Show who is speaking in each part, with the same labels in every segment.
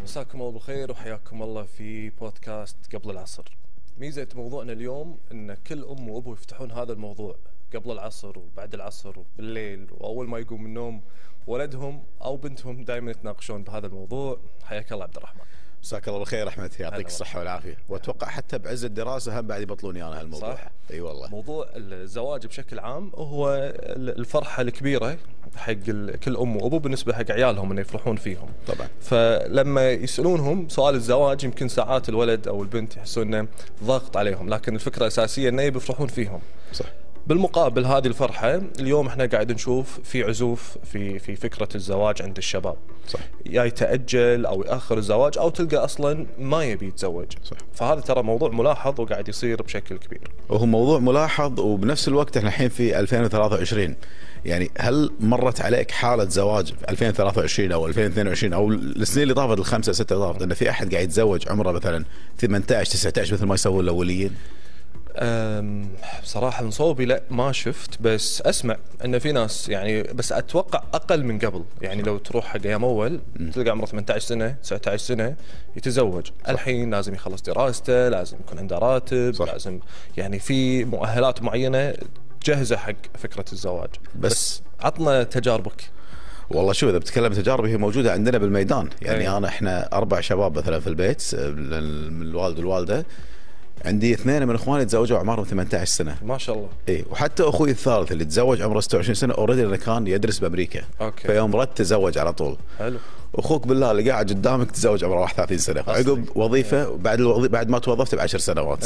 Speaker 1: مساكم الله بالخير وحياكم الله في بودكاست قبل العصر. ميزة موضوعنا اليوم ان كل ام وابو يفتحون هذا الموضوع قبل العصر وبعد العصر وبالليل واول ما يقوم من النوم ولدهم او بنتهم دائما يتناقشون بهذا الموضوع. حياك الله عبد الرحمن.
Speaker 2: مساك الله بالخير احمد، يعطيك الصحة والعافية. واتوقع حتى بعز الدراسة هم بعد يبطلوني انا هالموضوع.
Speaker 1: صح؟
Speaker 2: اي والله.
Speaker 1: موضوع الزواج بشكل عام هو الفرحة الكبيرة حق كل ام وابو بالنسبة حق عيالهم انه يفرحون فيهم.
Speaker 2: طبعا.
Speaker 1: فلما يسألونهم سؤال الزواج يمكن ساعات الولد او البنت يحسون انه ضغط عليهم، لكن الفكرة الأساسية انه يفرحون فيهم.
Speaker 2: صح.
Speaker 1: بالمقابل هذه الفرحة اليوم احنا قاعد نشوف في عزوف في فكرة الزواج عند الشباب.
Speaker 2: صح.
Speaker 1: يا يتأجل او يأخر الزواج او تلقى اصلا ما يبي يتزوج.
Speaker 2: صح.
Speaker 1: فهذا ترى موضوع ملاحظ وقاعد يصير بشكل كبير.
Speaker 2: وهو موضوع ملاحظ، وبنفس الوقت احنا الحين في 2023. يعني هل مرت عليك حالة زواج في 2023 او 2022 او السنين اللي طافت الخمسة ستة اللي طافت ان في احد قاعد يتزوج عمره مثلا 18 19 مثل ما يسوون الاوليين؟
Speaker 1: بصراحة من صوبي لا ما شفت، بس أسمع أن في ناس يعني، بس أتوقع أقل من قبل. يعني لو تروح حق أيام أول تلقى عمره 18 سنة 19 سنة يتزوج. صح. الحين لازم يخلص دراسته، لازم يكون عنده راتب. صح. لازم يعني في مؤهلات معينة جاهزة حق فكرة الزواج. بس عطنا تجاربك.
Speaker 2: والله شو اذا بتكلم تجاربي هي موجوده عندنا بالميدان. يعني احنا 4 شباب مثلا في البيت، من الوالد والوالده. عندي 2 من اخواني تزوجوا عمرهم 18 سنه
Speaker 1: ما شاء الله.
Speaker 2: اي، وحتى اخوي الثالث اللي تزوج عمره 26 سنه اوريدي لانه كان يدرس بامريكا.
Speaker 1: اوكي.
Speaker 2: فيوم رد تزوج على طول.
Speaker 1: حلو.
Speaker 2: اخوك بالله اللي قاعد قدامك تزوج عمره 31 سنه عقب وظيفه بعد ما توظفت ب10 سنوات.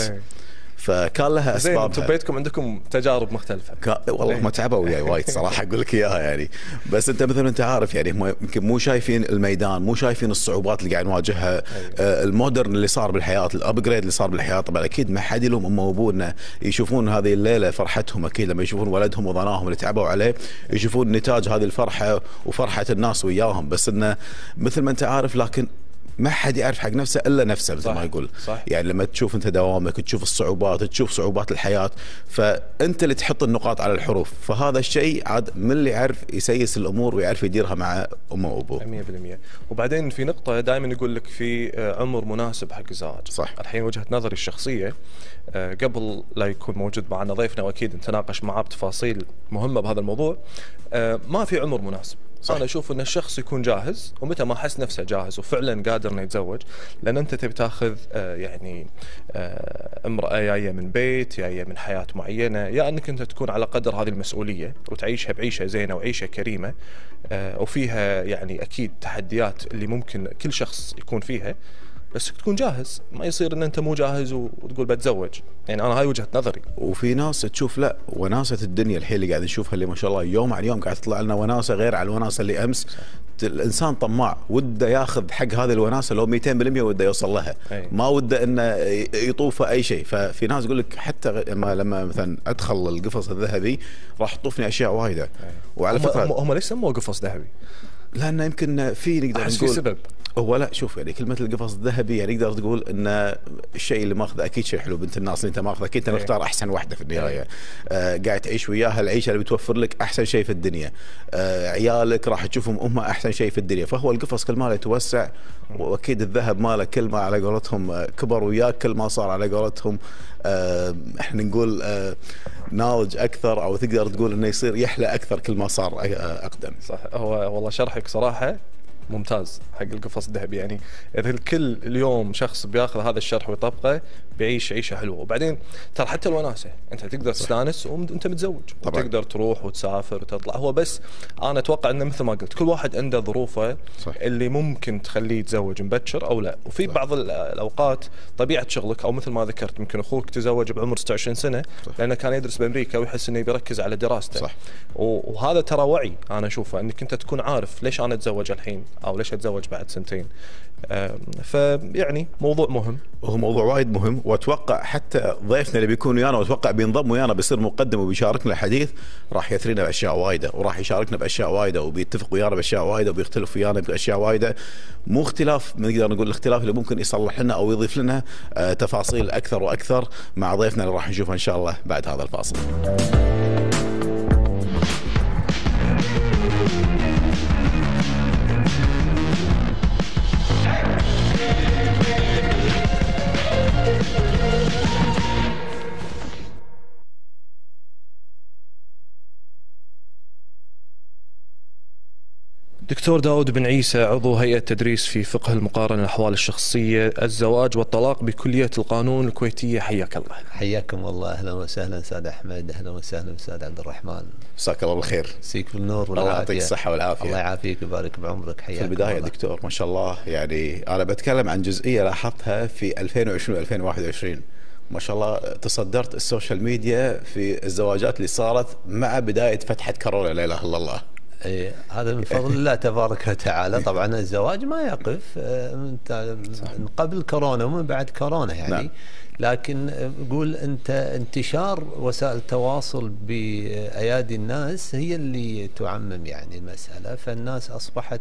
Speaker 2: فكان لها اسبابها.
Speaker 1: زين، انتم بيتكم عندكم تجارب مختلفه.
Speaker 2: والله ما تعبوا وياي وايد صراحه اقول لك اياها يعني. بس انت مثل ما انت عارف يعني يمكن مو شايفين الميدان، مو شايفين الصعوبات اللي قاعد نواجهها. المودرن اللي صار بالحياه، الابجريد اللي صار بالحياه. طبعا اكيد ما حد لهم ام وابونا يشوفون هذه الليله فرحتهم. اكيد لما يشوفون ولدهم وضناهم اللي تعبوا عليه يشوفون نتاج هذه الفرحه وفرحه الناس وياهم. بس انه مثل ما انت عارف لكن ما حد يعرف حق نفسه الا نفسه مثل ما يقول.
Speaker 1: صح.
Speaker 2: يعني لما تشوف انت دوامك، تشوف الصعوبات، تشوف صعوبات الحياه، فانت اللي تحط النقاط على الحروف. فهذا الشيء عاد من اللي يعرف يسيس الامور ويعرف يديرها مع امه وابوه
Speaker 1: 100%. وبعدين في نقطه دائما يقول لك في عمر مناسب حق الزواج.
Speaker 2: صح. الحين
Speaker 1: وجهه نظري الشخصيه قبل لا يكون موجود معنا ضيفنا واكيد نتناقش معاه بتفاصيل مهمه بهذا الموضوع، ما في عمر مناسب. صح. أنا أشوف أن الشخص يكون جاهز ومتى ما حس نفسه جاهز وفعلا قادر أنه يتزوج. لأن أنت تبي تاخذ يعني امرأة جاية من بيت، جاية من حياة معينة، يا أنك أنت تكون على قدر هذه المسؤولية وتعيشها بعيشة زينة وعيشة كريمة وفيها يعني أكيد تحديات اللي ممكن كل شخص يكون فيها، بس تكون جاهز. ما يصير ان انت مو جاهز وتقول بتزوج. يعني انا هاي وجهة نظري.
Speaker 2: وفي ناس تشوف لا وناسة الدنيا الحين اللي قاعد نشوفها اللي ما شاء الله يوم عن يوم قاعد تطلع لنا وناسة غير على الوناسة اللي امس. الانسان طماع وده ياخذ حق هذه الوناسة لو 200% وده يوصل لها. ما وده انه يطوف اي شيء. ففي ناس يقول لك حتى لما مثلا ادخل القفص الذهبي راح تطوفني اشياء وايده.
Speaker 1: وعلى فكرة هم ليش سموه قفص ذهبي؟
Speaker 2: لانه يمكن في نقدر نقول
Speaker 1: في سبب.
Speaker 2: هو لا شوف يعني كلمة القفص الذهبي يعني نقدر تقول ان الشيء اللي ماخذه اكيد شيء حلو. بنت الناس اللي انت ماخذه اكيد انت مختار احسن واحدة في النهاية. قاعد تعيش وياها العيشة اللي بتوفر لك احسن شيء في الدنيا. عيالك راح تشوفهم امها احسن شيء في الدنيا. فهو القفص كل ما له يتوسع واكيد الذهب ماله كل ما على قولتهم كبر وياك كل ما صار على قولتهم احنا نقول ناضج اكثر، او تقدر تقول انه يصير يحلى اكثر كل ما صار اقدم.
Speaker 1: صح. هو والله شرحك صراحة ممتاز حق القفص الذهبي. يعني اذا الكل اليوم شخص بياخذ هذا الشرح ويطبقه بيعيش عيشه حلوه. وبعدين ترى حتى الوناسه انت تقدر تستانس وانت متزوج طبعا. وتقدر تروح وتسافر وتطلع. هو بس انا اتوقع انه مثل ما قلت كل واحد عنده ظروفه. صح. اللي ممكن تخليه يتزوج مبكر او لا. وفي صح. بعض الاوقات طبيعه شغلك او مثل ما ذكرت يمكن اخوك تزوج بعمر 26 سنه. صح. لانه كان يدرس بامريكا ويحس انه بيركز على دراسته. صح. وهذا ترى وعي انا اشوفه انك انت تكون عارف ليش انا اتزوج الحين او ليش اتزوج بعد سنتين. فيعني موضوع مهم.
Speaker 2: وهو موضوع وايد مهم. واتوقع حتى ضيفنا اللي بيكون ويانا واتوقع بينضم ويانا بيصير مقدم وبيشاركنا الحديث راح يثرينا باشياء وايده وراح يشاركنا باشياء وايده وبيتفق ويانا باشياء وايده وبيختلف ويانا باشياء وايده. مو اختلاف نقدر نقول الاختلاف اللي ممكن يصلح لنا او يضيف لنا تفاصيل اكثر واكثر مع ضيفنا اللي راح نشوفه ان شاء الله بعد هذا الفاصل.
Speaker 1: دكتور داود بن عيسى، عضو هيئة تدريس في فقه المقارنة الأحوال الشخصية، الزواج والطلاق بكلية القانون الكويتية، حياك الله.
Speaker 3: حياكم الله، أهلا وسهلا أستاذ أحمد، أهلا وسهلا أستاذ عبد الرحمن.
Speaker 2: مساك الله بالخير.
Speaker 3: مسيك بالنور
Speaker 2: والعافية. الله يعطيك الصحة والعافية.
Speaker 3: الله يعافيك ويبارك بعمرك. حياك
Speaker 2: في البداية دكتور، ما شاء الله، يعني أنا بتكلم عن جزئية لاحظتها في 2020 و 2021. ما شاء الله تصدرت السوشيال ميديا في الزواجات اللي صارت مع بداية فتحة كورونا، لا إله إلا الله.
Speaker 3: إيه، هذا من فضل الله تبارك وتعالى. طبعا الزواج ما يقف من قبل كورونا ومن بعد كورونا يعني. نعم. لكن قول أنت انتشار وسائل التواصل بأيادي الناس هي اللي تعمم يعني المسألة، فالناس أصبحت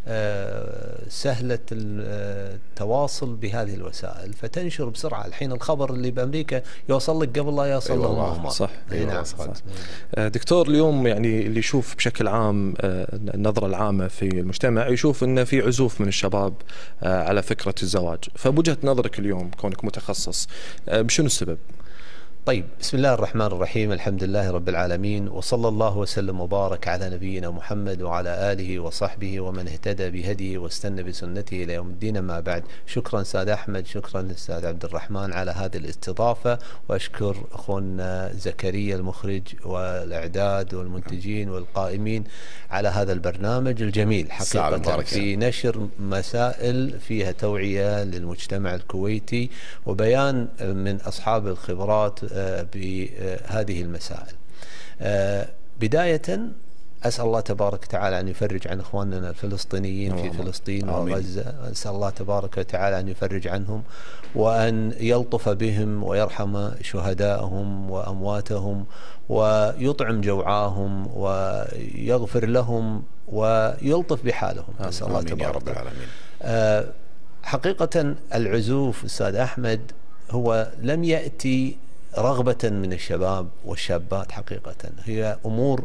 Speaker 3: سهلة التواصل بهذه الوسائل فتنشر بسرعة. الحين الخبر اللي بأمريكا يوصل لك قبل لا يوصل لهم.
Speaker 1: صح. نعم. صح. دكتور، اليوم يعني اللي يشوف بشكل عام النظرة العامة في المجتمع يشوف أن في عزوف من الشباب على فكرة الزواج، فبوجهة نظرك اليوم كونك متخصص بشنو السبب؟
Speaker 3: طيب، بسم الله الرحمن الرحيم، الحمد لله رب العالمين، وصلى الله وسلم وبارك على نبينا محمد وعلى آله وصحبه ومن اهتدى بهديه واستنى بسنته إلى يوم الدين. ما بعد، شكرا أستاذ أحمد، شكرا أستاذ عبد الرحمن على هذه الاستضافة، وأشكر أخونا زكريا المخرج والإعداد والمنتجين والقائمين على هذا البرنامج الجميل حقيقة في نشر مسائل فيها توعية للمجتمع الكويتي وبيان من أصحاب الخبرات بهذه المسائل. بداية أسأل الله تبارك وتعالى أن يفرج عن إخواننا الفلسطينيين في فلسطين وغزة. أسأل الله تبارك وتعالى أن يفرج عنهم وأن يلطف بهم ويرحم شهدائهم وأمواتهم ويطعم جوعاهم ويغفر لهم ويلطف بحالهم. أسأل الله تبارك وتعالى. حقيقة العزوف أستاذ أحمد هو لم يأتي رغبة من الشباب والشابات، حقيقة هي أمور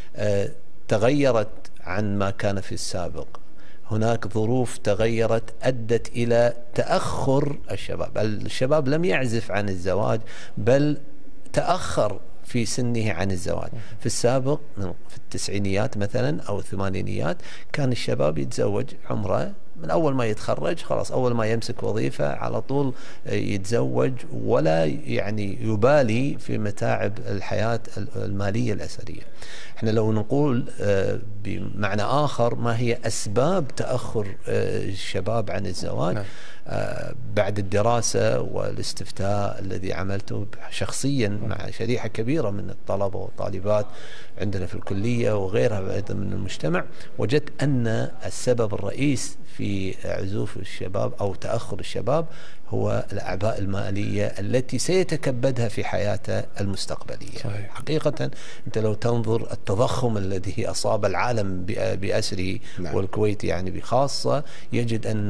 Speaker 3: تغيرت عن ما كان في السابق. هناك ظروف تغيرت أدت إلى تأخر الشباب. الشباب لم يعزف عن الزواج بل تأخر في سنه عن الزواج. في السابق في التسعينيات مثلا أو الثمانينيات كان الشباب يتزوج عمره من أول ما يتخرج، خلاص أول ما يمسك وظيفة على طول يتزوج، ولا يعني يبالي في متاعب الحياة المالية الأسرية. احنا لو نقول بمعنى آخر ما هي أسباب تأخر الشباب عن الزواج، بعد الدراسة والاستفتاء الذي عملته شخصيا مع شريحة كبيرة من الطلبة والطالبات عندنا في الكلية وغيرها أيضا من المجتمع، وجدت أن السبب الرئيس في عزوف الشباب أو تأخر الشباب هو الأعباء المالية التي سيتكبدها في حياته المستقبلية. صحيح. حقيقة أنت لو تنظر التضخم الذي أصاب العالم بأسره والكويت يعني بخاصة، يجد أن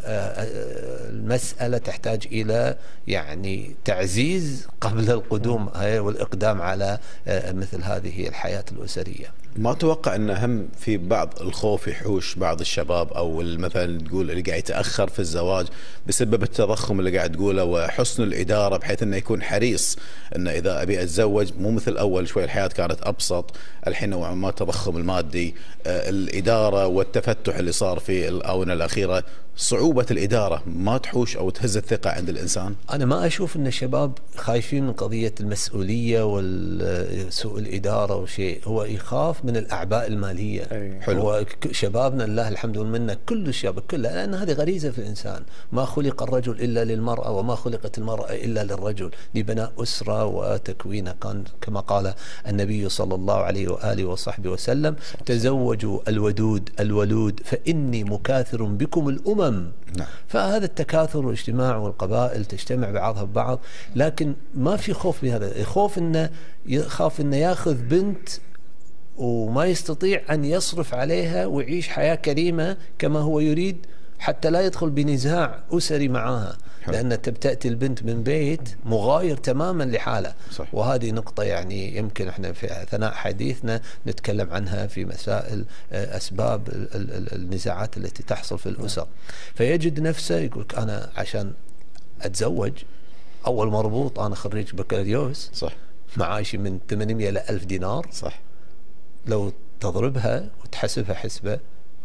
Speaker 3: المسألة تحتاج إلى يعني تعزيز قبل القدوم والإقدام على مثل هذه الحياة الأسرية.
Speaker 2: ما أتوقع أن هم في بعض الخوف يحوش بعض الشباب أو مثلا تقول اللي قاعد يتأخر في الزواج بسبب التضخم اللي قاعد تقوله وحسن الإدارة، بحيث أنه يكون حريص أنه إذا أبي أتزوج مو مثل أول شوي الحياة كانت أبسط، الحين نوعا ما التضخم المادي، الإدارة والتفتح اللي صار في الآونة الأخيرة، صعوبة الإدارة ما تحوش أو تهز الثقة عند الإنسان؟
Speaker 3: أنا ما أشوف أن الشباب خايفين من قضية المسؤولية وسوء الإدارة وشيء، هو يخاف من الأعباء المالية. حلو. هو شبابنا لله الحمد والمنة كل الشباب كلها، لأن هذه غريزة في الإنسان، ما خلق الرجل إلا للمرأة وما خلقت المرأة إلا للرجل، لبناء أسرة وتكوينها. كان كما قال النبي صلى الله عليه وآله وصحبه وسلم: تزوجوا الودود الولود فإني مكاثر بكم الأمم. نعم. فهذا التكاثر والاجتماع والقبائل تجتمع بعضها ببعض، لكن ما في خوف بهذا. خوف إنه يخاف إنه ياخذ بنت وما يستطيع أن يصرف عليها ويعيش حياة كريمة كما هو يريد، حتى لا يدخل بنزاع أسري معها، لأن تأتي البنت من بيت مغاير تماما لحاله. صح. وهذه نقطة يعني يمكن احنا في أثناء حديثنا نتكلم عنها في مسائل أسباب النزاعات التي تحصل في الأسر. فيجد نفسه يقول أنا عشان أتزوج أول مربوط أنا خريج بكالوريوس، صح، معاشي من 800 إلى 1000 دينار، صح، لو تضربها وتحسبها حسبة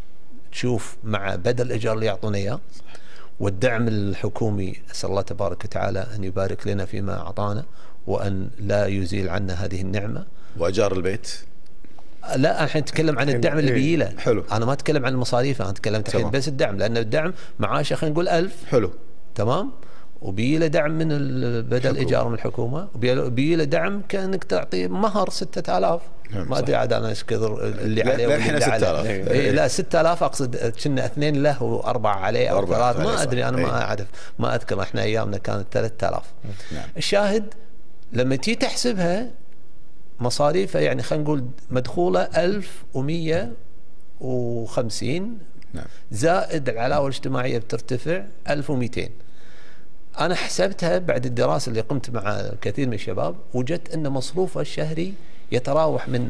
Speaker 3: تشوف مع بدل الإيجار اللي يعطونا إياه والدعم الحكومي، أسأل الله تبارك وتعالى أن يبارك لنا فيما أعطانا وأن لا يزيل عنا هذه النعمة.
Speaker 2: وأجار البيت
Speaker 3: لا الحين نتكلم عن الدعم اللي بيجيله.
Speaker 2: حلو.
Speaker 3: أنا ما أتكلم عن المصاريف، أنا أتكلم الحين بس الدعم، لأن الدعم معاشه خلينا نقول 1000.
Speaker 2: حلو.
Speaker 3: تمام. وبيله دعم من بدل إيجار من الحكومة، وبيله دعم كأنك تعطي مهر 6000. ما ادري عاد انا ايش كثر اللي عليه واللي
Speaker 2: 6000.
Speaker 3: إيه لا 6000 اقصد كنا 2 له واربعه عليه او 3 ما ادري انا ما اعرف ما اذكر. احنا ايامنا كانت 3000.
Speaker 2: نعم.
Speaker 3: الشاهد لما تيجي تحسبها مصاريفه يعني خلينا نقول مدخوله 1150.
Speaker 2: نعم.
Speaker 3: زائد العلاوه الاجتماعيه بترتفع 1200. انا حسبتها بعد الدراسه اللي قمت مع كثير من الشباب، وجدت ان مصروفه الشهري يتراوح من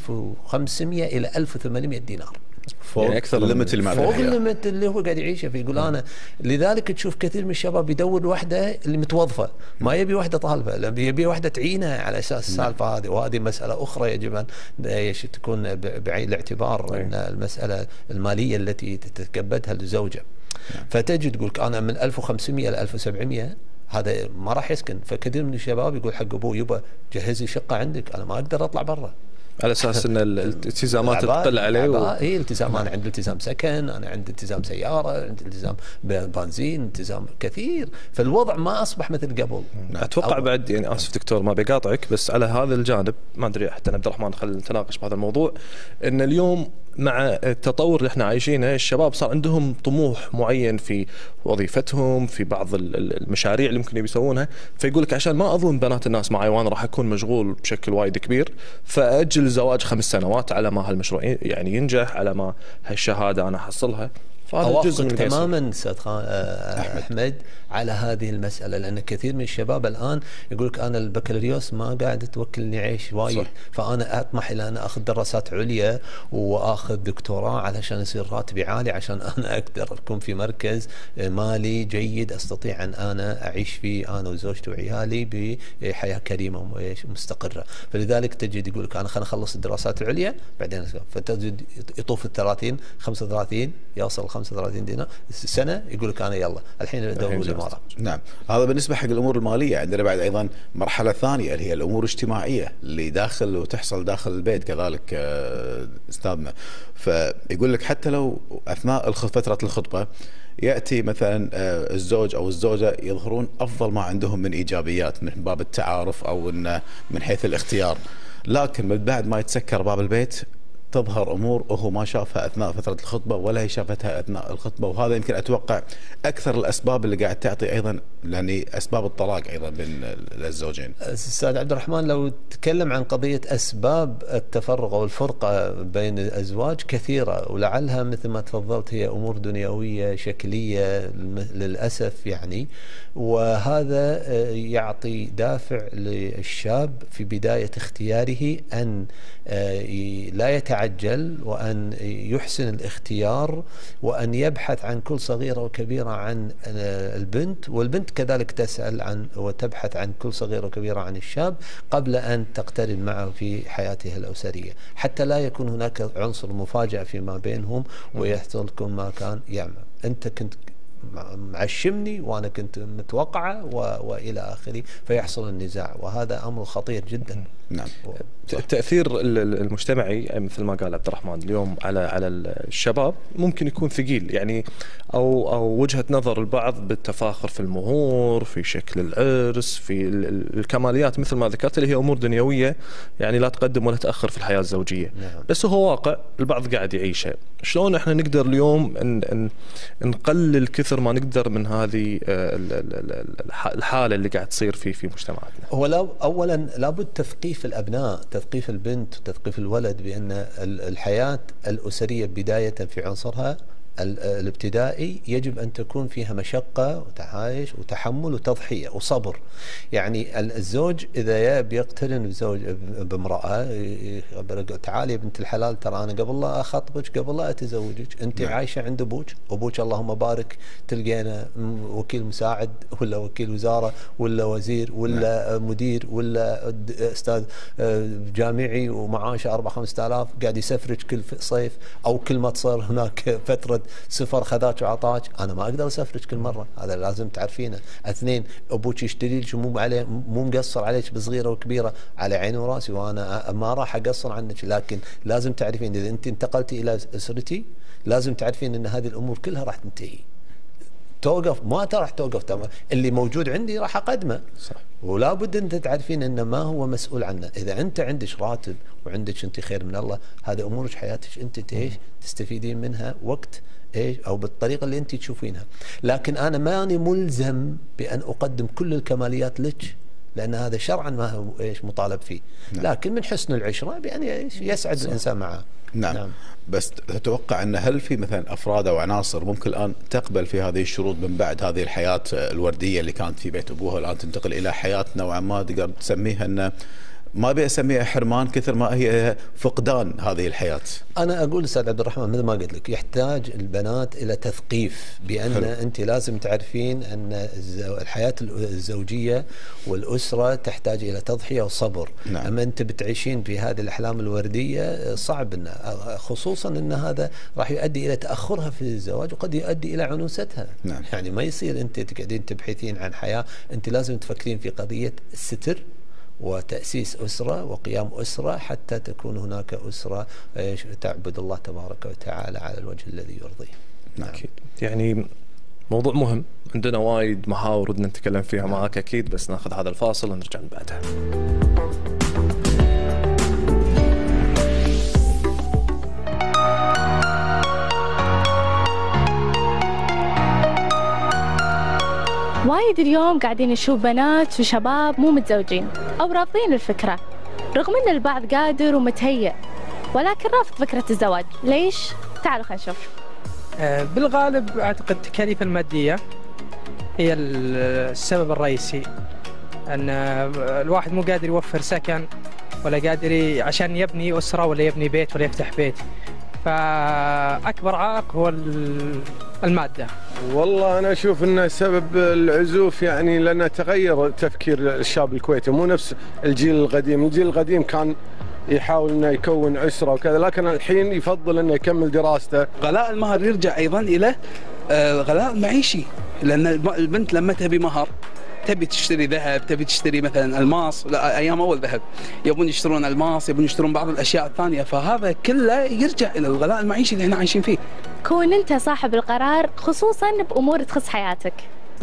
Speaker 3: 1500 إلى 1800 دينار.
Speaker 2: فوق يعني أكثر الليمت اللي
Speaker 3: فوق الليمت اللي هو قاعد يعيشه فيه. يقول أنا لذلك تشوف كثير من الشباب يدور وحدة اللي متوظفة، ما يبي وحدة طالبة، يبي وحدة تعينه على أساس السالفة هذه. وهذه مسألة أخرى يجب أن تكون بعين الاعتبار، أن المسألة المالية التي تتكبدها الزوجة. فتجد تقول أنا من 1500 إلى 1700 هذا ما راح يسكن. فكثير من الشباب يقول حق ابوه يبا جهز لي شقه عندك، انا ما اقدر اطلع برا.
Speaker 1: على اساس ان الالتزامات تقل عليه
Speaker 3: اي التزام. انا عندي التزام سكن، انا عندي التزام سياره، عندي التزام بنزين، التزام كثير. فالوضع ما اصبح مثل قبل.
Speaker 1: اتوقع بعد يعني اسف دكتور ما بقاطعك، بس على هذا الجانب ما ادري حتى عبد الرحمن خلينا نتناقش بهذا الموضوع. ان اليوم مع التطور اللي احنا عايشينه الشباب صار عندهم طموح معين في وظيفتهم، في بعض المشاريع اللي ممكن يسوونها، فيقول لك عشان ما اظلم بنات الناس معي وانا راح اكون مشغول بشكل وايد كبير، فاجل الزواج 5 سنوات على ما هالمشروع يعني ينجح، على ما هالشهاده انا احصلها.
Speaker 3: أوافق تماما استاذ احمد على هذه المساله، لان كثير من الشباب الان يقول لك انا البكالوريوس ما قاعد توكلني عيش وايد، فانا اطمح الى ان اخذ دراسات عليا واخذ دكتوراه علشان يصير راتبي عالي، عشان انا اقدر اكون في مركز مالي جيد استطيع ان انا اعيش فيه انا وزوجتي وعيالي بحياه كريمه ومستقره. فلذلك تجد يقول لك انا خليني اخلص الدراسات العليا بعدين، فتجد يطوف ال 30 35 يوصل 35 دينار السنه، يقول لك انا يلا الحين ادور الاماره.
Speaker 2: نعم. هذا بالنسبه حق الامور الماليه. عندنا بعد ايضا مرحله ثانيه اللي هي الامور الاجتماعيه اللي داخل وتحصل داخل البيت كذلك استاذنا. فيقول لك حتى لو اثناء فتره الخطبه ياتي مثلا الزوج او الزوجه يظهرون افضل ما عندهم من ايجابيات من باب التعارف او من حيث الاختيار، لكن من بعد ما يتسكر باب البيت تظهر امور وهو ما شافها اثناء فتره الخطبه ولا هي شافتها اثناء الخطبه. وهذا يمكن اتوقع اكثر الاسباب اللي قاعد تعطي ايضا يعني اسباب الطلاق ايضا بين الزوجين.
Speaker 3: استاذ عبد الرحمن لو تتكلم عن قضيه اسباب التفرق او الفرقه بين الازواج كثيره، ولعلها مثل ما تفضلت هي امور دنيويه شكليه للاسف يعني. وهذا يعطي دافع للشاب في بدايه اختياره ان لا يتعجل، وأن يحسن الاختيار، وأن يبحث عن كل صغيرة وكبيرة عن البنت، والبنت كذلك تسأل عن وتبحث عن كل صغيرة وكبيرة عن الشاب قبل أن تقترن معه في حياته الأسرية، حتى لا يكون هناك عنصر مفاجأة فيما بينهم ويحصل كل ما كان يعمل. أنت كنت معشمني وانا كنت متوقعه والى اخره، فيحصل النزاع، وهذا امر خطير جدا.
Speaker 2: نعم.
Speaker 1: التاثير المجتمعي مثل ما قال عبد الرحمن اليوم على الشباب ممكن يكون ثقيل يعني، او وجهه نظر البعض بالتفاخر في المهور، في شكل العرس، في الكماليات مثل ما ذكرت اللي هي امور دنيويه يعني لا تقدم ولا تاخر في الحياه الزوجيه.
Speaker 3: نعم.
Speaker 1: بس هو واقع البعض قاعد يعيشه. شلون احنا نقدر اليوم ان نقلل كثر ما نقدر من هذه الحاله اللي قاعد تصير في مجتمعاتنا؟
Speaker 3: هو اولا لابد تثقيف الابناء، تثقيف البنت وتثقيف الولد بان الحياه الاسريه بدايه في عنصرها الابتدائي يجب أن تكون فيها مشقة وتعايش وتحمل وتضحية وصبر. يعني الزوج إذا بيقترن بامرأة، تعالي يا بنت الحلال ترى أنا قبل لا أخطبك قبل لا أتزوجك أنت عايشة عند أبوك اللهم بارك تلقينا وكيل مساعد ولا وكيل وزارة ولا وزير ولا مدير ولا أستاذ جامعي ومعاشه 4-5 آلاف قاعد يسفرك كل صيف، أو كل ما تصير هناك فترة سفر خذاك وعطاك. أنا ما أقدر أسفرك كل مرة، هذا لازم تعرفينه. 2 أبوك يشتري لك مو مقصر عليك بصغيرة وكبيرة، على عيني وراسي وأنا ما راح أقصر عنك، لكن لازم تعرفين إذا أنت انتقلتي إلى أسرتي لازم تعرفين أن هذه الأمور كلها راح تنتهي. توقف ما راح توقف تمام، اللي موجود عندي راح أقدمه. صح. ولا بد أنت تعرفين أن ما هو مسؤول عنه. إذا أنت عندك راتب وعندك أنت خير من الله، هذه أمورك حياتك أنت تستفيدين منها وقت أو بالطريقة اللي أنت تشوفينها. لكن أنا ماني ملزم بأن أقدم كل الكماليات لك، لأن هذا شرعا ما هو مطالب فيه. نعم. لكن من حسن العشرة بأن يسعد الإنسان معه.
Speaker 2: نعم. بس تتوقع أن هل في مثلا أفراد أو عناصر ممكن الآن تقبل في هذه الشروط من بعد هذه الحياة الوردية اللي كانت في بيت أبوها والآن تنتقل إلى حياة نوعا ما تقدر تسميها أن ما ابي اسميها حرمان كثر ما هي فقدان هذه الحياه؟ انا
Speaker 3: اقول استاذ عبد الرحمن مثل ما قلت لك، يحتاج البنات الى تثقيف بان حلو. انت لازم تعرفين ان الحياه الزوجيه والاسره تحتاج الى تضحيه وصبر. نعم. اما انت بتعيشين في هذه الاحلام الورديه صعب إن خصوصا ان هذا راح يؤدي الى تاخرها في الزواج وقد يؤدي الى عنوستها. نعم. يعني ما يصير انت تقعدين تبحثين عن حياه، انت لازم تفكرين في قضيه الستر وتأسيس أسرة وقيام أسرة حتى تكون هناك أسرة تعبد الله تبارك وتعالى على الوجه الذي يرضيه.
Speaker 1: نعم. أكيد. يعني موضوع مهم، عندنا وايد محاور ودنا نتكلم فيها معك أكيد، بس ناخذ هذا الفاصل ونرجع من بعدها.
Speaker 4: وايد اليوم قاعدين نشوف بنات وشباب مو متزوجين أو رافضين الفكرة، رغم أن البعض قادر ومتهيأ ولكن رافض فكرة الزواج. ليش؟ تعالوا خلينا نشوف.
Speaker 5: بالغالب أعتقد التكاليف المادية هي السبب الرئيسي، أن الواحد مو قادر يوفر سكن ولا قادر عشان يبني أسرة ولا يبني بيت ولا يفتح بيت، فأكبر عائق هو المادة.
Speaker 6: والله أنا أشوف أن سبب العزوف يعني لأن تغير تفكير الشاب الكويتي، مو نفس الجيل القديم. الجيل القديم كان يحاول أنه يكون أسرة وكذا، لكن الحين يفضل أنه يكمل دراسته.
Speaker 7: غلاء المهر يرجع أيضا إلى غلاء المعيشي، لأن البنت لما تبي مهر تبي تشتري ذهب، تبي تشتري مثلا الماس، لا ايام اول ذهب يبون يشترون الماس، يبون يشترون بعض الاشياء الثانيه، فهذا كله يرجع الى الغلاء المعيشي اللي احنا عايشين فيه.
Speaker 4: كون انت صاحب القرار خصوصا بامور تخص حياتك.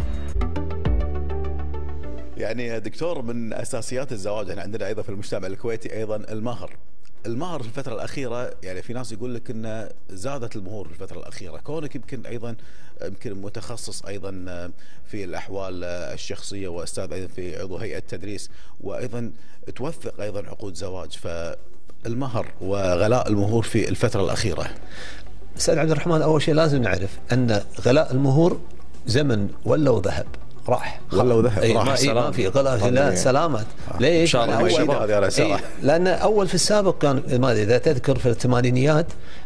Speaker 2: يعني دكتور، من اساسيات الزواج احنا عندنا ايضا في المجتمع الكويتي ايضا المهر. المهر في الفترة الأخيرة يعني في ناس يقول لك أن زادت المهور في الفترة الأخيرة، كونك يمكن أيضا متخصص أيضا في الأحوال الشخصية وأستاذ أيضا في عضو هيئة تدريس وأيضا توثق أيضا عقود زواج، فالمهر وغلاء المهور في الفترة الأخيرة.
Speaker 3: أستاذ عبد الرحمن، أول شيء لازم نعرف أن غلاء المهور زمن ولوا ذهب راح،
Speaker 2: ولوا ذهب راح،
Speaker 3: ما في غلاء سلامات. ليش؟ لأن أول في السابق كان ما إذا تذكر في الثمانينيات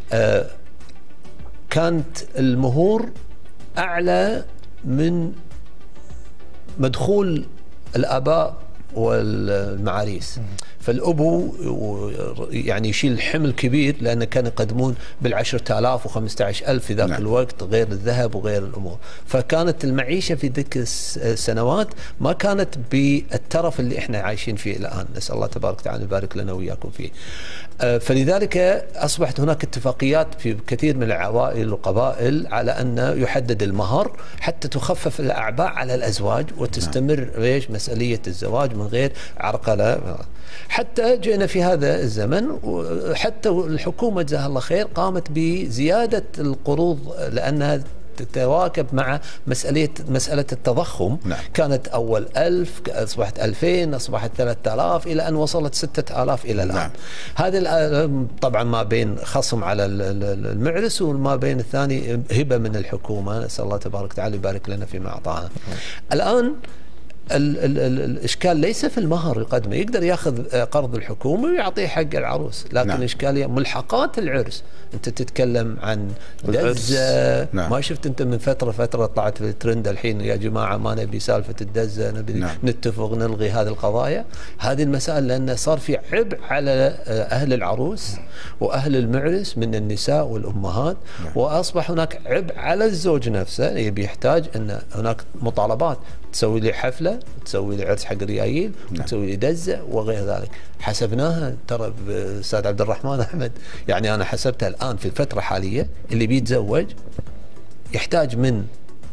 Speaker 3: كانت المهور أعلى من مدخول الآباء والمعاريس، فالأبو يعني يشيل حمل كبير لأنه كانوا يقدمون بال10,000 و15,000 في ذاك الوقت، غير الذهب وغير الأمور. فكانت المعيشة في ذيك السنوات ما كانت بالترف اللي احنا عايشين فيه الآن، نسأل الله تبارك وتعالى يبارك لنا وإياكم فيه. فلذلك أصبحت هناك اتفاقيات في كثير من العوائل والقبائل على أن يحدد المهر حتى تخفف الأعباء على الأزواج وتستمر مسألية الزواج من غير عرقلة. حتى جئنا في هذا الزمن وحتى الحكومة جزاها الله خير قامت بزيادة القروض لأنها تتواكب مع مسألة التضخم.
Speaker 2: نعم.
Speaker 3: كانت أول 1000 أصبحت 2000 أصبحت 3000 إلى أن وصلت 6000 إلى الآن.
Speaker 2: نعم.
Speaker 3: هذا طبعا ما بين خصم على المعرس وما بين الثاني هبة من الحكومة، نسأل الله تبارك وتعالى يبارك لنا فيما أعطانا. الآن الإشكال ليس في المهر يقدمه، يقدر ياخذ قرض الحكومة ويعطيه حق العروس، لكن
Speaker 2: نعم.
Speaker 3: إشكالية ملحقات العرس. أنت تتكلم عن دزة.
Speaker 2: نعم.
Speaker 3: ما شفت أنت من فترة طلعت في الترند الحين يا جماعة ما نبي سالفة الدزة، نبي
Speaker 2: نعم.
Speaker 3: نتفق نلغي هذه القضايا، هذه المسائل، لأن صار في عبء على أهل العروس وأهل المعرس من النساء والأمهات.
Speaker 2: نعم.
Speaker 3: وأصبح هناك عبء على الزوج نفسه، يبي يحتاج أن هناك مطالبات، تسوي لي حفلة، تسوي لي عرس حق الريايل، وتسوي لي دزة وغير ذلك. حسبناها ترى أستاذ عبد الرحمن أحمد، يعني أنا حسبتها الآن في الفترة الحالية اللي بيتزوج يحتاج من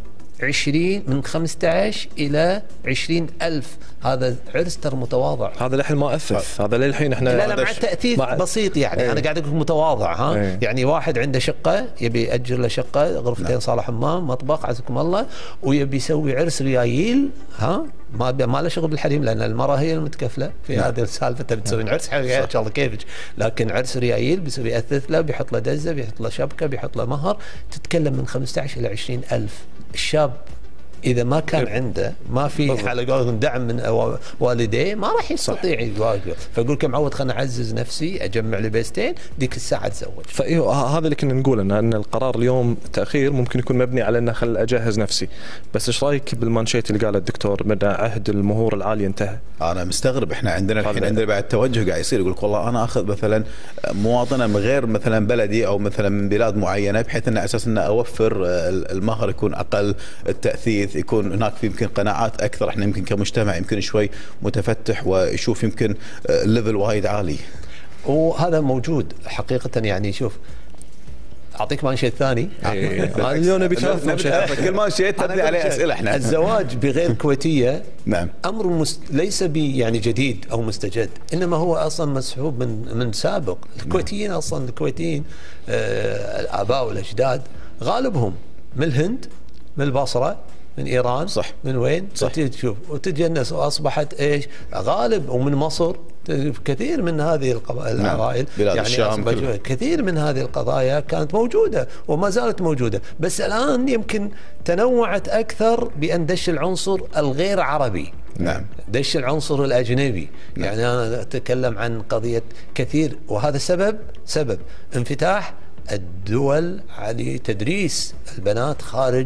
Speaker 3: 15 إلى 20 ألف. هذا عرس ترى متواضع،
Speaker 1: هذا للحين ما أثث، هذا للحين احنا
Speaker 3: لا مع التأثيث بسيط يعني. أنا قاعد أقول متواضع ها. يعني واحد عنده شقة يبي يأجر له شقة غرفتين صالة حمام مطبخ عزكم الله، ويبي يسوي عرس ريايل ها، ما له شغل بالحريم، لأن المرأة هي المتكفلة في هذه السالفة. تبي تسوي عرس حقيقي إن شاء الله كيفك، لكن عرس ريايل بيسوي يأثث له، بيحط له دزة، بيحط له شبكة، بيحط له مهر، تتكلم من 15 إلى 20 ألف. الشاب إذا ما كان عنده ما في على قولهم دعم من والديه ما راح يستطيع يواجه. فأقول كم عود خلنا أعزز نفسي، أجمع لي بيستين، ديك الساعة أتزوج.
Speaker 1: هذا اللي كنا نقول أن القرار اليوم تأخير ممكن يكون مبني على أنه خل أجهز نفسي. بس إيش رأيك بالمانشيت اللي قاله الدكتور من عهد المهور العالي انتهى؟
Speaker 2: أنا مستغرب، إحنا عندنا الحين عندنا بعد توجه قاعد يصير، يقول لك والله أنا أخذ مثلا مواطنة من غير مثلا بلدي أو مثلا من بلاد معينة، بحيث أن أساس أن أوفر المهر يكون أقل التأثيث، يكون هناك في يمكن قناعات أكثر. إحنا يمكن كمجتمع يمكن شوي متفتح ويشوف يمكن ليفل وايد عالي،
Speaker 3: وهذا موجود حقيقة. يعني شوف أعطيك مانشيت ثاني.
Speaker 1: اليوم نبي
Speaker 2: كل مانشيت تبني عليه أسئلة. إحنا
Speaker 3: الزواج بغير كويتية
Speaker 2: نعم
Speaker 3: أمر ليس يعني جديد أو مستجد، إنما هو أصلا مسحوب من سابق. الكويتيين أصلا الكويتيين الآباء والأجداد غالبهم من الهند، من البصرة، من إيران،
Speaker 2: صح.
Speaker 3: من وين؟ تشوف وتتجنس، وأصبحت إيش غالب، ومن مصر كثير من هذه العوائل.
Speaker 2: بلاد الشام
Speaker 3: كثير من هذه القضايا كانت موجودة وما زالت موجودة، بس الآن يمكن تنوعت أكثر بأن دش العنصر الغير عربي.
Speaker 2: نعم.
Speaker 3: دش العنصر الأجنبي.
Speaker 2: نعم.
Speaker 3: يعني أنا أتكلم عن قضية كثير، وهذا سبب انفتاح الدول على تدريس البنات خارج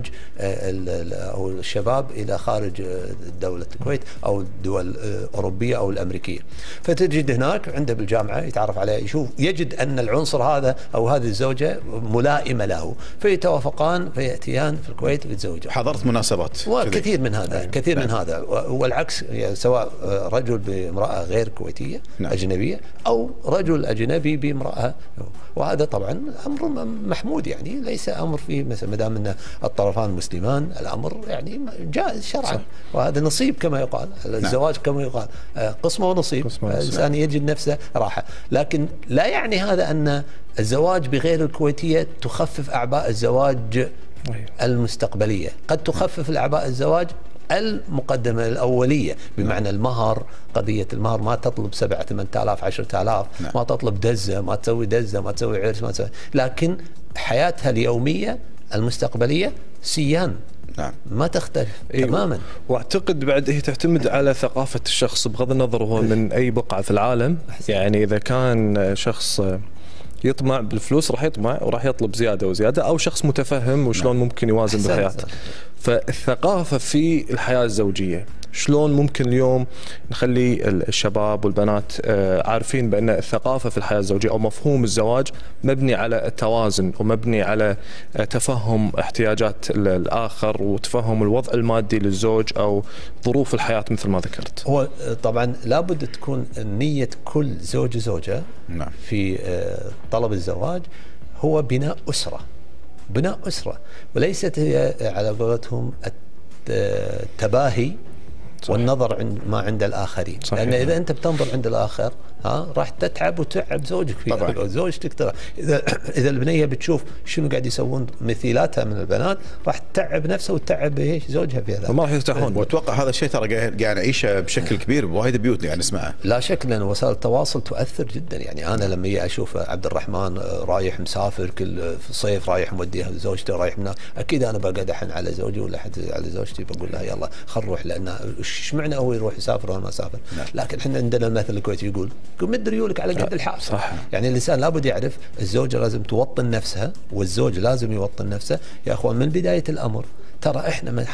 Speaker 3: أو الشباب إلى خارج دولة الكويت أو الدول الأوروبية أو الأمريكية. فتجد هناك عنده بالجامعة يتعرف عليه، يشوف يجد أن العنصر هذا أو هذه الزوجة ملائمة له، فيتوافقان فيأتيان في الكويت ويتزوجان.
Speaker 2: حضرت مناسبات
Speaker 3: وكثير من هذا كثير من هذا، والعكس يعني سواء رجل بامرأة غير كويتية أجنبية أو رجل أجنبي بامرأة، وهذا طبعا أمر محمود. يعني ليس أمر فيه مثلا ما دام أن الطرفان مسلمان، الأمر يعني جائز شرعا، وهذا نصيب كما يقال. الزواج كما يقال قسمة ونصيب، الإنسان يجد نفسه راحة. لكن لا يعني هذا أن الزواج بغير الكويتية تخفف أعباء الزواج المستقبلية. قد تخفف الأعباء الزواج المقدمة الأولية، بمعنى المهر، قضية المهر ما تطلب 7 8,000 10,000، ما تطلب دزة، ما تسوي دزة، ما تسوي عرس، ما تسوي، لكن حياتها اليومية المستقبلية سيان.
Speaker 2: نعم.
Speaker 3: ما تختلف تماما.
Speaker 1: واعتقد بعد هي تعتمد على ثقافة الشخص بغض النظر هو من أي بقعة في العالم. يعني إذا كان شخص يطمع بالفلوس راح يطمع وراح يطلب زيادة وزيادة، أو شخص متفهم وشلون ممكن يوازن بحياته. فالثقافة في الحياة الزوجية شلون ممكن اليوم نخلي الشباب والبنات عارفين بأن الثقافة في الحياة الزوجية أو مفهوم الزواج مبني على التوازن ومبني على تفهم احتياجات الآخر وتفهم الوضع المادي للزوج أو ظروف الحياة مثل ما ذكرت.
Speaker 3: هو طبعا لابد تكون نية كل زوج وزوجة في طلب الزواج هو بناء أسرة، وليست هي على قولتهم التباهي والنظر ما عند الآخرين. صحيح. لأن إذا أنت بتنظر عند الآخر راح تتعب وتعب زوجك فيها، زوجتك ترى إذا البنية بتشوف شنو قاعد يسوون مثيلاتها من البنات راح تتعب نفسها وتتعب ايش زوجها فيها،
Speaker 1: وما راح يرتاحون.
Speaker 2: واتوقع هذا الشيء ترى قاعد نعيشه بشكل كبير بوايد بيوت يعني نسمعه.
Speaker 3: لا شك، لأن وسائل التواصل تؤثر جدا. يعني أنا لما أشوف عبد الرحمن رايح مسافر كل صيف رايح موديها زوجته رايح هناك، أكيد أنا بقعد أحن على زوجي ولا على زوجتي بقول لها يلا خل نروح، لأن ايش معنى هو يروح يسافر وأنا ما أسافر؟ لكن احنا عندنا المثل الكويتي يقول مد ريولك على قد الحال. صح. يعني الإنسان لابد يعرف الزوجة لازم توطن نفسها والزوج لازم يوطن نفسه. يا أخوان من بداية الأمر ترى احنا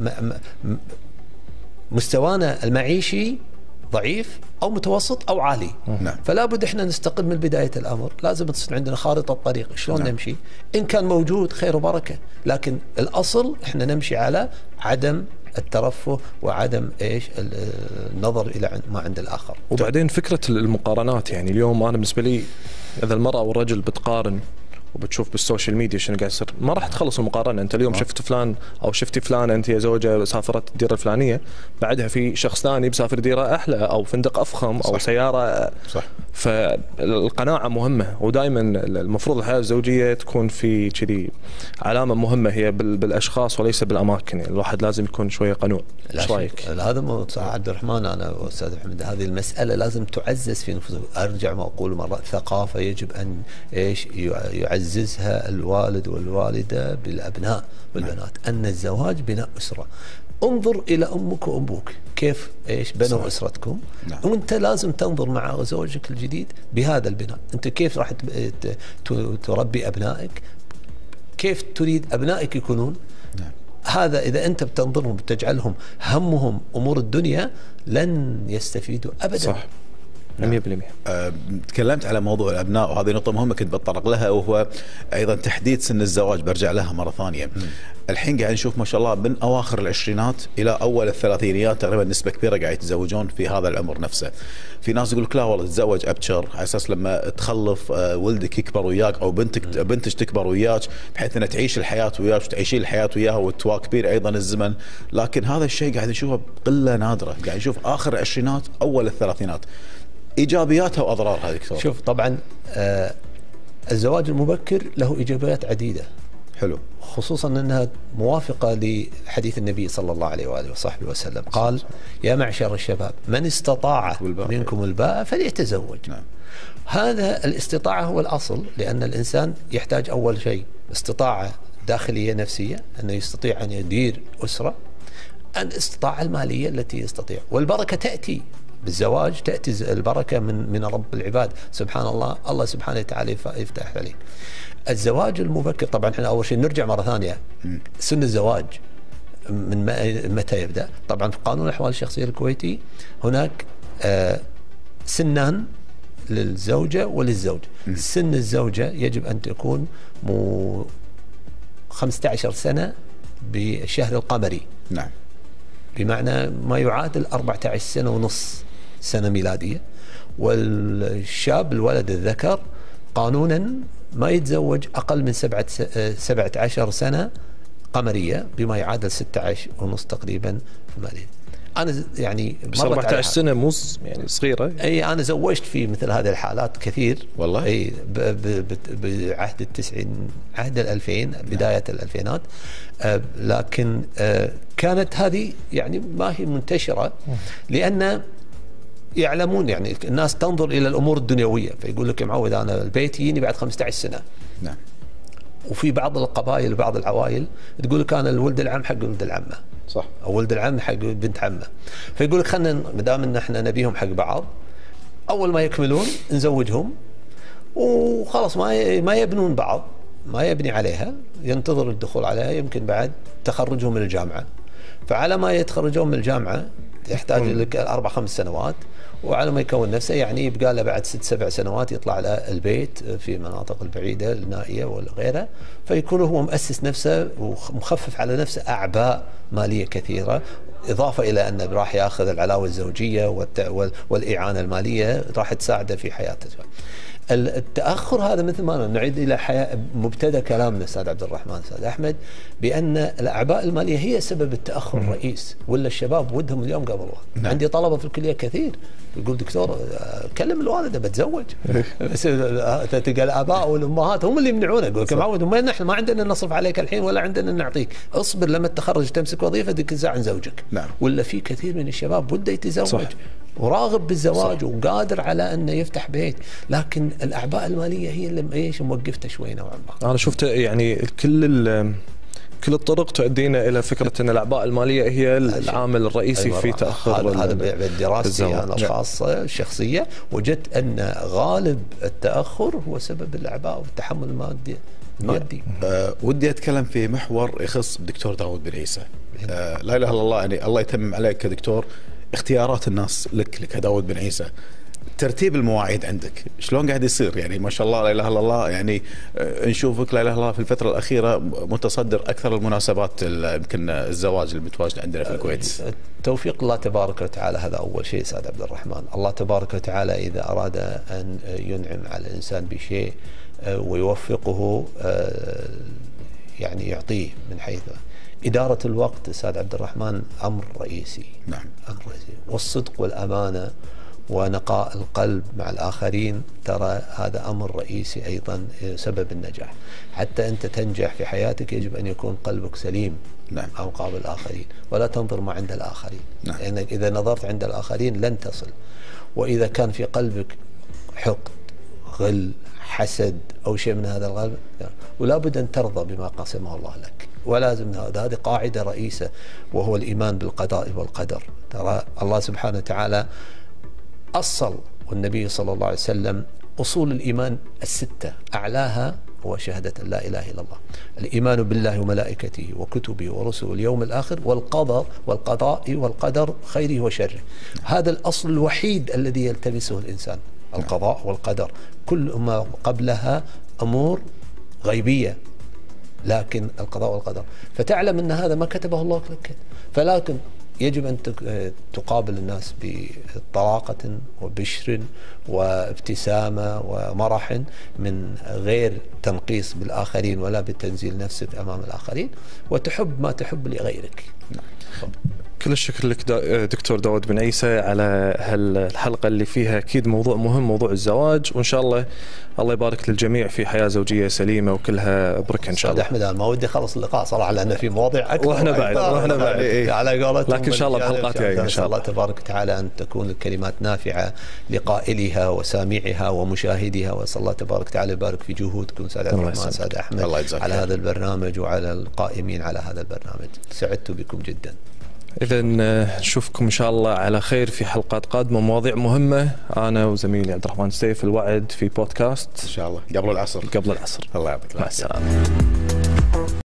Speaker 3: مستوانا المعيشي ضعيف أو متوسط أو عالي.
Speaker 2: نعم.
Speaker 3: فلا بد احنا نستقل من بداية الأمر، لازم تصير عندنا خارطة طريق شلون نمشي. إن كان موجود خير وبركة، لكن الأصل احنا نمشي على عدم الترفه وعدم النظر إلى ما عند الآخر.
Speaker 1: وبعدين فكرة المقارنات، يعني اليوم أنا بالنسبة لي إذا المرأة والرجل بتقارن وبتشوف بالسوشيال ميديا شنو قاعد يصير، ما راح تخلص المقارنه. انت اليوم شفت فلان او شفتي فلانه انت يا زوجه سافرت الديره الفلانيه، بعدها في شخص ثاني بسافر ديره احلى او فندق افخم او سياره.
Speaker 2: صح.
Speaker 1: فالقناعه مهمه، ودائما المفروض الحياه الزوجيه تكون في كذي علامه مهمه هي بالاشخاص وليس بالاماكن. يعني الواحد لازم يكون شويه قنوع. ايش رايك؟
Speaker 3: هذا عبد الرحمن انا واستاذ محمد، هذه المساله لازم تعزز في نفوسهم. ارجع ما اقول مره، ثقافه يجب ان يعززها الوالد والوالده بالابناء والبنات، ان الزواج بناء اسره. انظر الى امك وابوك كيف بنوا اسرتكم. وانت لازم تنظر مع زوجك الجديد بهذا البناء. انت كيف راح تربي ابنائك، كيف تريد ابنائك يكونون. هذا إذا أنت بتنظرهم بتجعلهم همهم أمور الدنيا لن يستفيدوا أبدا.
Speaker 1: صح. 100%.
Speaker 2: تكلمت على موضوع الأبناء وهذه نقطة مهمة كنت بتطرق لها، وهو أيضا تحديد سن الزواج. برجع لها مرة ثانية. الحين قاعد نشوف ما شاء الله من أواخر العشرينات إلى أول الثلاثينيات تقريبا نسبة كبيرة قاعد يتزوجون في هذا العمر نفسه. في ناس يقول لك لا والله تتزوج أبكر على أساس لما تخلف ولدك يكبر وياك أو بنتك تكبر وياك بحيث أنها تعيش الحياة وياك وتعيشين الحياة وياها وتواكبين أيضا الزمن. لكن هذا الشيء قاعد نشوفه بقلة نادرة. قاعد نشوف آخر العشرينات أول الثلاثينات. إيجابياتها وأضرارها دكتور.
Speaker 3: شوف طبعا الزواج المبكر له إيجابيات عديدة.
Speaker 2: حلو.
Speaker 3: خصوصا أنها موافقة لحديث النبي صلى الله عليه وآله وصحبه وسلم. قال يا معشر الشباب من استطاع منكم الباء فليتزوج.
Speaker 2: نعم.
Speaker 3: هذا الاستطاعة هو الأصل، لأن الإنسان يحتاج أول شيء استطاعة داخلية نفسية أنه يستطيع أن يدير أسرة، الاستطاعة المالية التي يستطيع، والبركة تأتي بالزواج، تأتي البركة من رب العباد سبحان الله. الله سبحانه وتعالى يفتح عليك. الزواج المبكر طبعا احنا أول شيء نرجع مرة ثانية سن الزواج من متى يبدأ. طبعا في قانون الأحوال الشخصية الكويتي هناك سنان للزوجة وللزوج. سن الزوجة يجب أن تكون 15 سنة بالشهر القمري.
Speaker 2: نعم.
Speaker 3: بمعنى ما يعادل 14 سنة ونص سنة ميلادية. والشاب الولد الذكر قانونا ما يتزوج أقل من 17 سنة قمرية بما يعادل 16 ونص تقريبا في مالية. أنا يعني
Speaker 1: 14 سنة مو يعني صغيرة.
Speaker 3: أي أنا زوجت في مثل هذه الحالات كثير
Speaker 2: والله.
Speaker 3: أي بعهد التسعين عهد 2000 بداية الألفينات. لكن كانت هذه يعني ما هي منتشرة، لأن يعلمون يعني الناس تنظر إلى الأمور الدنيوية، فيقول لك يا معود أنا البيت يجيني بعد 15 سنة.
Speaker 2: نعم.
Speaker 3: وفي بعض القبائل وبعض العوائل تقول لك أنا الولد العم حق ولد العمة.
Speaker 2: صح.
Speaker 3: أو ولد العم حق بنت عمه. فيقول لك خلنا ما دام إن احنا نبيهم حق بعض أول ما يكملون نزوجهم وخلاص ما يبنون بعض، ما يبني عليها، ينتظر الدخول عليها يمكن بعد تخرجهم من الجامعة. فعلى ما يتخرجون من الجامعة يحتاج لك 4-5 سنوات، وعلى ما يكون نفسه يعني يبقى له بعد 6-7 سنوات يطلع له البيت في مناطق البعيدة النائية وغيرها. فيكون هو مؤسس نفسه ومخفف على نفسه أعباء مالية كثيرة، إضافة إلى أنه راح يأخذ العلاوة الزوجية والإعانة المالية راح تساعده في حياته. التأخر هذا مثل ما نعيد إلى مبتدأ كلامنا أستاذ عبد الرحمن أستاذ أحمد، بأن الأعباء المالية هي سبب التأخر الرئيس. ولا الشباب ودهم اليوم قبل وقت. عندي طلبة في الكلية كثير يقول دكتور كلم الوالدة بتزوج، بس تلقى الآباء والأمهات هم اللي يمنعونه، يقول لك معود نحن ما عندنا نصرف عليك الحين ولا عندنا نعطيك، اصبر لما تتخرج تمسك وظيفة ذيك الساعة عن زوجك.
Speaker 2: نعم.
Speaker 3: ولا في كثير من الشباب بده يتزوج صح. وراغب بالزواج صح. وقادر على انه يفتح بيت، لكن الاعباء الماليه هي اللي موقفته شوي نوعا ما.
Speaker 1: انا شفت يعني كل الطرق تؤدينا الى فكره ان الاعباء الماليه هي العامل الرئيسي في تاخر
Speaker 3: هذا بدراستي انا الخاصه الشخصيه، وجدت ان غالب التاخر هو سبب الاعباء والتحمل المادي.
Speaker 2: ودي اتكلم في محور يخص الدكتور داود بن عيسى. لا اله الا الله، يعني الله يتمم عليك كدكتور اختيارات الناس لك كداود بن عيسى. ترتيب المواعيد عندك شلون قاعد يصير؟ يعني ما شاء الله لا اله الا الله، يعني نشوفك لا اله الا الله في الفتره الاخيره متصدر اكثر المناسبات يمكن الزواج المتواجده عندنا في الكويت.
Speaker 3: توفيق الله تبارك وتعالى، هذا اول شيء استاذ عبد الرحمن. الله تبارك وتعالى اذا اراد ان ينعم على الانسان بشيء ويوفقه يعني يعطيه من حيث إدارة الوقت أستاذ عبد الرحمن أمر رئيسي.
Speaker 2: نعم.
Speaker 3: أمر رئيسي، والصدق والأمانة ونقاء القلب مع الآخرين، ترى هذا أمر رئيسي أيضا سبب النجاح. حتى أنت تنجح في حياتك يجب أن يكون قلبك سليم.
Speaker 2: نعم.
Speaker 3: أو مقابل الآخرين، ولا تنظر ما عند الآخرين.
Speaker 2: نعم.
Speaker 3: لأنك إذا نظرت عند الآخرين لن تصل. وإذا كان في قلبك حقد، غل، حسد أو شيء من هذا الغالب، ولا بد أن ترضى بما قسمه الله لك. ولازم هذه قاعدة رئيسة، وهو الإيمان بالقضاء والقدر. ترى الله سبحانه وتعالى أصل، والنبي صلى الله عليه وسلم أصول الإيمان الستة أعلاها هو شهادة لا إله إلا الله، الإيمان بالله وملائكته وكتبه ورسله واليوم الآخر والقضاء والقدر خيره وشره. هذا الأصل الوحيد الذي يلتمسه الإنسان، القضاء والقدر. كل ما قبلها أمور غيبية، لكن القضاء والقدر فتعلم أن هذا ما كتبه الله لك. فلكن يجب أن تقابل الناس بطلاقة وبشر وابتسامة ومرح، من غير تنقيص بالآخرين ولا بتنزيل نفسك أمام الآخرين، وتحب ما تحب لغيرك.
Speaker 1: كل الشكر لك دكتور داود بن عيسى على هالحلقة اللي فيها أكيد موضوع مهم، موضوع الزواج، وإن شاء الله الله يبارك للجميع في حياة زوجية سليمة وكلها بركة إن شاء الله.
Speaker 3: أحمد أنا ما ودي أخلص اللقاء صراحة، لأن في مواضيع أكثر
Speaker 1: وإحنا بعد
Speaker 3: على قولتهم،
Speaker 1: لكن إن شاء الله بحلقات جاية إن شاء الله
Speaker 3: تبارك وتعالى أن تكون الكلمات نافعة لقائلها وسامعها ومشاهدها. وأسأل الله تبارك وتعالى يبارك في جهودكم سعادة الرحمن سعادة أحمد على هذا البرنامج وعلى القائمين على هذا البرنامج. سعدت بكم جدا.
Speaker 1: إذا نشوفكم إن شاء الله على خير في حلقات قادمة، مواضيع مهمة. أنا وزميلي عبد الرحمن السيف، الوعد في بودكاست
Speaker 2: إن شاء الله قبل العصر.
Speaker 1: الله يعطيك العافية.
Speaker 2: مع السلامة.